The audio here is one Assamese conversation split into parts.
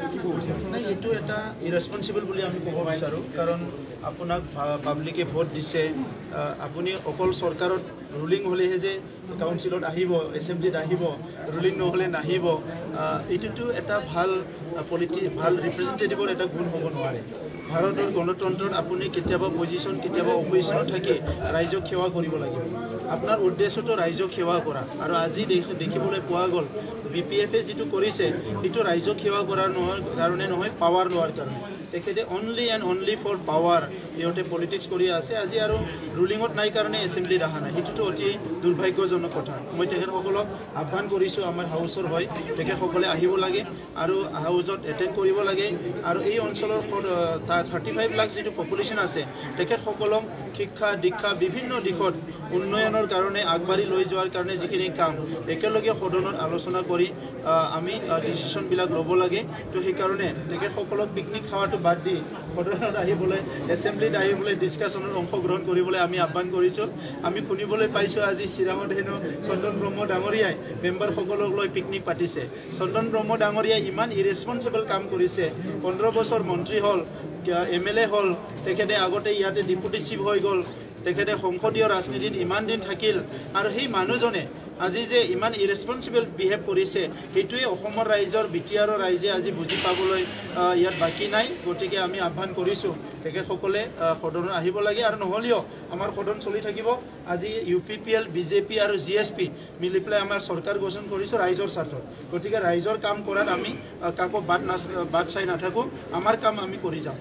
নাই এইটো এটা ইৰেছপনচিবল বুলি আমি ক'ব বিচাৰোঁ কাৰণ আপোনাক পাব্লিকে ভোট দিছে আপুনি অকল চৰকাৰত ৰুলিং হ'লেহে যে কাউন্সিলত আহিব এছেম্বলিত আহিব ৰুলিং নহ'লে নাহিব এইটোতো এটা ভাল ভাল ৰিপ্ৰেজেণ্টেটিভৰ এটা গুণ হ'ব নোৱাৰে ভাৰতৰ গণতন্ত্ৰত আপুনি কেতিয়াবা পজিশ্যন কেতিয়াবা অপজিশ্যনত থাকি ৰাইজক সেৱা কৰিব লাগিব আপোনাৰ উদ্দেশ্যটো ৰাইজক সেৱা কৰা আৰু আজি দেখিবলৈ পোৱা গ'ল BPF-এ যিটো কৰিছে সেইটো ৰাইজক সেৱা কৰাৰ কাৰণে নহয় পাৱাৰ লোৱাৰ কাৰণে তেখেতে only and only for power ইহঁতে পলিটিক্স কৰি আছে আজি আৰু ৰুলিঙত নাই কাৰণে এছেম্বলিত অহা নাই সেইটোতো অতি দুৰ্ভাগ্যজনক কথা মই তেখেতসকলক আহ্বান কৰিছোঁ আমাৰ হাউচৰ হয় তেখেতসকলে আহিব লাগে আৰু হাউচত এটেণ্ড কৰিব লাগে আৰু এই অঞ্চলৰ 35 লাখ যিটো পপুলেশ্যন আছে তেখেতসকলক শিক্ষা দীক্ষা বিভিন্ন দিশত উন্নয়নৰ কাৰণে আগবাঢ়ি লৈ যোৱাৰ কাৰণে যিখিনি কাম একেলগে সদনত আলোচনা কৰি আমি ডিচিশ্যনবিলাক ল'ব লাগে তো সেইকাৰণে তেখেতসকলক পিকনিক খাৱাটো বাদ দি সদনত আহিবলৈ এছেম্বলিত আহিবলৈ ডিছকাশ্যনত অংশগ্ৰহণ কৰিবলৈ আমি আহ্বান কৰিছোঁ আমি শুনিবলৈ পাইছোঁ আজি চিৰাঙত হেনো চন্দন ব্ৰহ্ম ডাঙৰীয়াই মেম্বাৰসকলক লৈ পিকনিক পাতিছে চন্দন ব্ৰহ্ম ডাঙৰীয়াই ইমান ইৰেছপনচিবল কাম কৰিছে 15 বছৰ মন্ত্ৰী হ'ল MLA হ'ল তেখেতে আগতে ইয়াতে ডেপুটি চিফ হৈ গ'ল তেখেতে সংসদীয় ৰাজনীতিত ইমান দিন থাকিল আৰু সেই মানুহজনে আজি যে ইমান ইৰেছপনচিবল বিহেভ কৰিছে সেইটোৱে অসমৰ ৰাইজৰ BTR-ৰ ৰাইজে আজি বুজি পাবলৈ ইয়াত বাকী নাই গতিকে আমি আহ্বান কৰিছোঁ তেখেতসকলে সদনত আহিব লাগে আৰু নহ'লেও আমাৰ সদন চলি থাকিব আজি UPPL BJP আৰু GSP মিলি পেলাই আমাৰ চৰকাৰ গঠন কৰিছোঁ ৰাইজৰ স্বাৰ্থত গতিকে ৰাইজৰ কাম কৰাত আমি কাকো বাদ চাই নাথাকোঁ আমাৰ কাম আমি কৰি যাম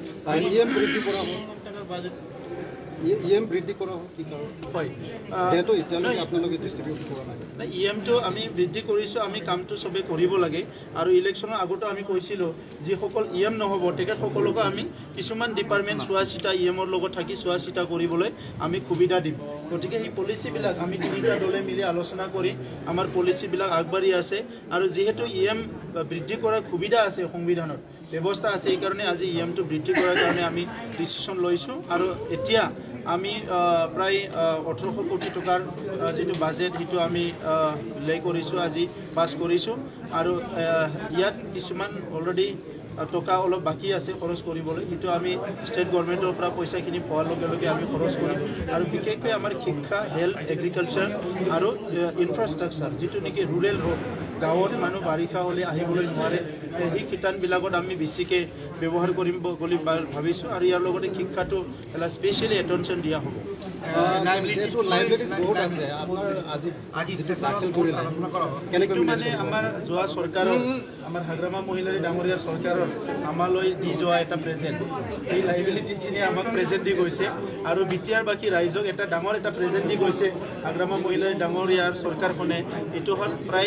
EM বৃদ্ধি কৰা কি কাৰণ হয় যেটো ইতিয়ালৈকে আপোনালোকে ডিস্ট্ৰিবিউট কৰা নাই EMটো আমি বৃদ্ধি কৰিছোঁ আমি কামটো সবে কৰিব লাগে আৰু ইলেকশ্যনৰ আগতে আমি কৈছিলোঁ যিসকল EM নহ'ব তেখেতসকলক আমি কিছুমান ডিপাৰ্টমেণ্ট চোৱা-চিতা EMৰ লগত থাকি চোৱা-চিতা কৰিবলৈ আমি সুবিধা দিম গতিকে এই পলিচিবিলাক আমি তিনিটা দলে মিলি আলোচনা কৰি আমাৰ পলিচিবিলাক আগবাঢ়ি আছে আৰু যেহেতু EM বৃদ্ধি কৰাৰ সুবিধা আছে সংবিধানত ব্যৱস্থা আছে এই কাৰণে আজি EMটো বৃদ্ধি কৰাৰ কাৰণে আমি ডিচিশ্যন লৈছোঁ আৰু এতিয়া আমি প্ৰায় 1800 কোটি টকাৰ যেটো বাজেট হিটো আমি লে কৰিছোঁ আজি পাস কৰিছোঁ আৰু ইয়াত কিছুমান অলৰেডি টকা অলপ বাকি আছে খৰচ কৰিবলৈ হিটো আমি ষ্টেট গভৰ্ণমেণ্টৰ পৰা পইচাখিনি পোৱাৰ লগে লগে আমি খৰচ কৰিম আৰু বিশেষকৈ আমাৰ শিক্ষা হেল্থ এগ্ৰিকালচাৰ আৰু ইনফ্ৰাষ্ট্ৰাকচাৰ যেটো নেকি ৰুৰেল ৰোড গাঁৱত মানুহ বাৰিষা হ'লে আহিবলৈ নোৱাৰে সেই কিটানবিলাকত আমি বেছিকৈ ব্যৱহাৰ কৰিম বুলি ভাবিছোঁ আৰু ইয়াৰ লগতে শিক্ষাটো এটা স্পেচিয়েলি এটেনশ্যন দিয়া হ'ব মানে আমাৰ যোৱা চৰকাৰৰ আমাৰ হাগ্ৰামা মহিলাৰী ডাঙৰীয়াৰ চৰকাৰৰ আমালৈ দি যোৱা এটা প্ৰেজেণ্ট এই লাইবিলিটিখিনি আমাক প্ৰেজেণ্ট দি গৈছে আৰু BTR বাকী ৰাইজক এটা ডাঙৰ এটা প্ৰেজেণ্ট দি গৈছে হাগ্ৰামা মহিলাৰী ডাঙৰীয়াৰ চৰকাৰখনে এইটো হ'ল প্ৰায়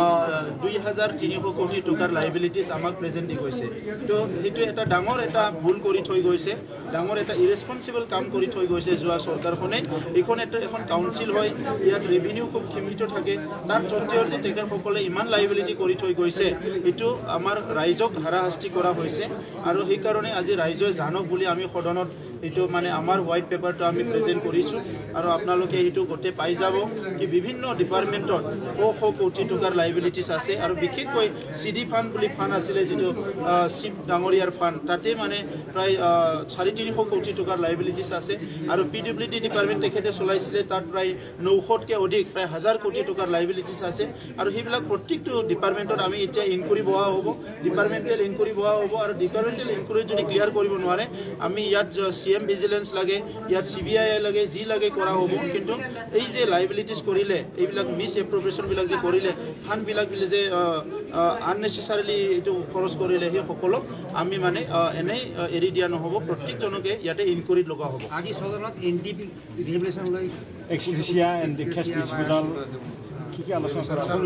2300 কোটি টকাৰ লাইবিলিটিছ আমাক প্ৰেজেণ্ট দি গৈছে তো সেইটো এটা ডাঙৰ এটা ভুল কৰি থৈ গৈছে ডাঙৰ এটা ইৰেছপনচিবল কাম কৰি থৈ গৈছে যোৱা চৰকাৰখনে এইখন এখন কাউন্সিল হয় ইয়াত ৰেভিনিউ খুব সীমিত থাকে তাৰ সত্ত্বেও যে তেখেতসকলে ইমান লাইবিলিটি কৰি থৈ গৈছে এইটো আমাৰ ৰাইজক হাৰাশাস্তি কৰা হৈছে আৰু সেইকাৰণে আজি ৰাইজে জানক বুলি আমি সদনত এইটো মানে আমাৰ হোৱাইট পেপাৰটো আমি প্ৰেজেণ্ট কৰিছোঁ আৰু আপোনালোকে এইটো গোটেই পাই যাব কি বিভিন্ন ডিপাৰ্টমেণ্টত কোটি টকাৰ লাইবিলিটিছ আছে আৰু বিশেষকৈ CD ফাণ্ড বুলি ফাণ্ড আছিলে যিটো চিফ ডাঙৰীয়াৰ ফাণ্ড তাতে মানে প্ৰায় 350 কোটি টকাৰ লাইবিলিটিছ আছে আৰু PWD ডিপাৰ্টমেণ্ট তেখেতে চলাইছিলে তাত প্ৰায় 900তকৈ অধিক প্ৰায় 1000 কোটি টকাৰ লাইবিলিটিছ আছে আৰু সেইবিলাক প্ৰত্যেকটো ডিপাৰ্টমেণ্টত আমি এতিয়া ইনকুৱাৰী বহা হ'ব ডিপাৰ্টমেণ্টেল ইনকুৱাৰী বহা হ'ব আৰু ডিপাৰ্টমেণ্টেল ইনকুৱাৰী যদি ক্লিয়াৰ কৰিব নোৱাৰে আমি ইয়াত CM ভিজিলেন্স লাগে ইয়াত CBI লাগে যি লাগে কৰা হ'ব কিন্তু এই যে লাইবিলিটিছ কৰিলে এইবিলাক মিছ এপ্ৰপ্ৰিয়েশ্যনবিলাক যে কৰিলে ফাণ্ডবিলাক যে আননেচেচাৰিলি এইটো খৰচ কৰিলে সেই সকলক আমি মানে এনেই এৰি দিয়া নহ'ব প্ৰত্যেকজনকে ইয়াতে ইনকুৱাৰীত লগা হ'ব আজি সদনত NDP ৰিভলিউচন লৈ এক্সক্লুচিয়া এণ্ড দি কেছ ডিছপিউটাল কি আলোচনা কৰা হ'ল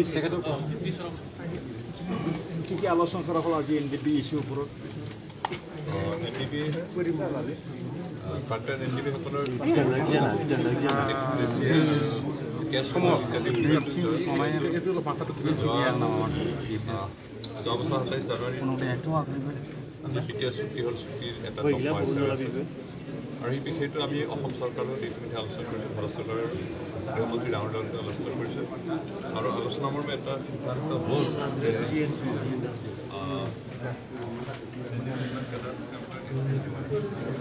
কি আলোচনা কৰা হ'ল আজি NDP ইছ্যুৰ ওপৰত NDP পাৰ্টনাৰ NDP সকলৰ আৰু এই বিষয়টো আমি অসম চৰকাৰৰ ইতিমধ্যে আলোচনা কৰিছোঁ ভাৰত চৰকাৰৰ গৃহমন্ত্ৰী ডাঙৰ ডাঙৰ আলোচনা কৰিছে আৰু আলোচনাৰ মৰ্মে এটা সিদ্ধান্ত হ'ল আছে